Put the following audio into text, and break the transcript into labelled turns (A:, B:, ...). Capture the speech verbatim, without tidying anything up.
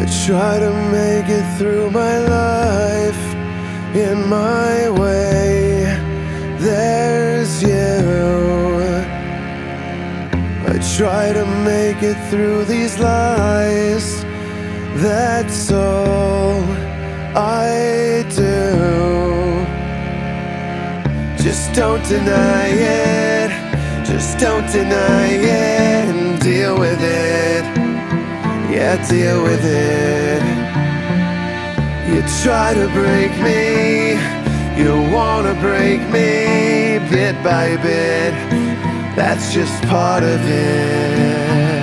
A: try to make it through my life in my way. There's you. I try to make it through these lies. That's all I do. Just don't deny it. Just don't deny it, and deal with it. Yeah, deal with it. You try to break me, you wanna break me bit by bit. That's just part of it.